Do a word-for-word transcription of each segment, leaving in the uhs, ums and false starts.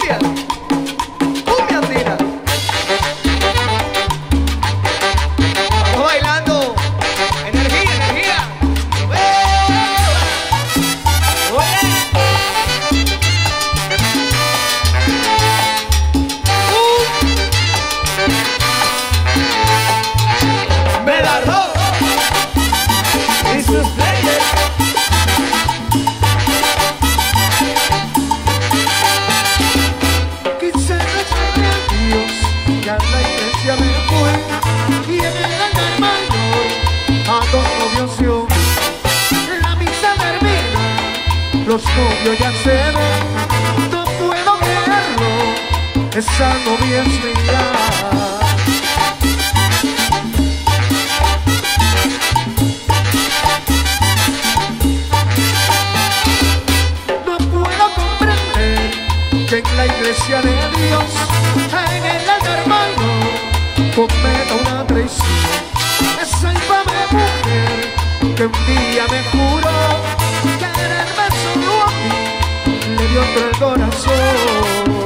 cumbia, cumbia andina. Vamos bailando, energía, energía. Oye. Uh. Me la robo y sus players. Los novios ya se ven, no puedo creerlo, esa novia es mía. No puedo comprender que en la iglesia de Dios, en el altar hermano, cometa una traición. Esa infame mujer que un día me juró quererme solo a mí, le dio otro el corazón.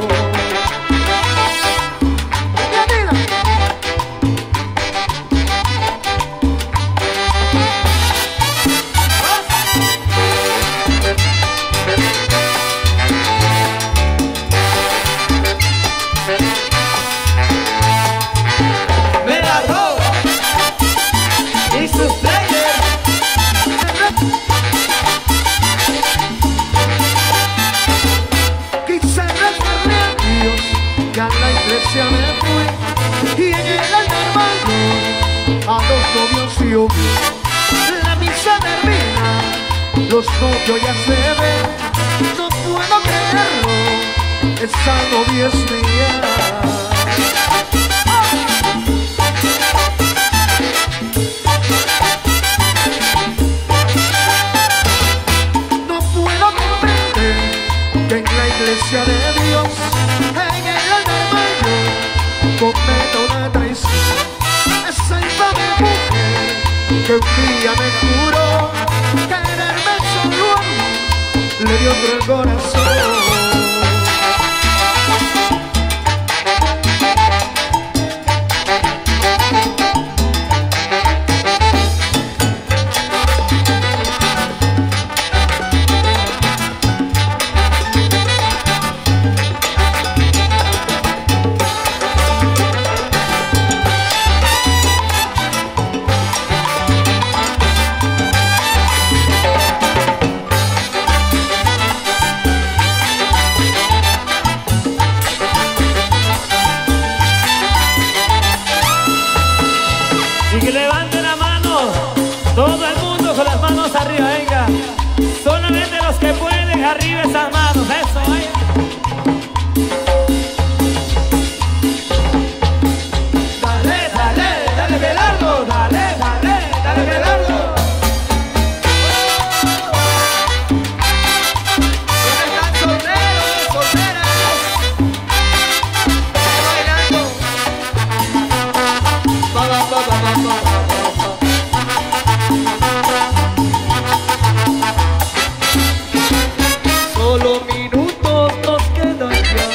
Me la roba y sus players. Ya a la iglesia me fui y en el altar hermano a los novios y un. La misa termina, los novios ya se ven, no puedo creerlo, esa novia es mía. No puedo comprender que en la iglesia de Dios, en el altar hermano, cometa una traición. Esa infame mujer que un día me juró quererme solo a mí, le dio otro el corazón. Y que levante la mano, todo el mundo con las manos arriba, venga. Solamente los que pueden, arriba esas manos, eso, vaya. Dale, dale, dale, Belardo, dale, dale, dale, Belardo. ¿Dónde están solteros, solteras? Bailando. Pa, pa, pa, pa, pa, pa. Solo minutos nos quedan ya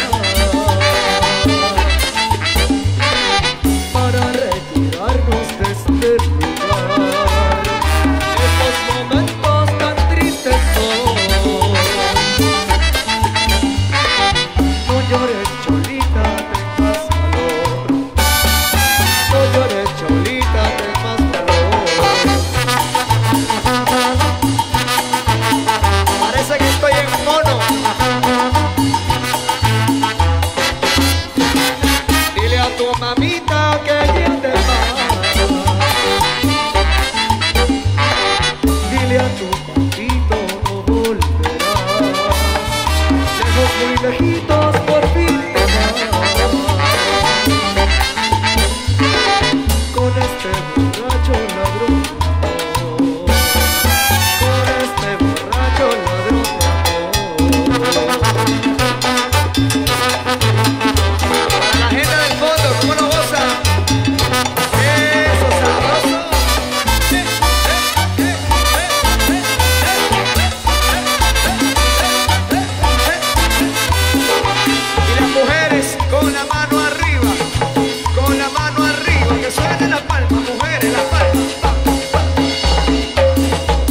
para retirarnos de este lugar. Estos momentos tan tristes son. No llores, Cholita, ten más valor. No llores, Cholita, ten más valor. Parece que estoy en mono. Dile a tu mamita que ya te va. Dile a tu papito no volverá. Lejos, muy lejito.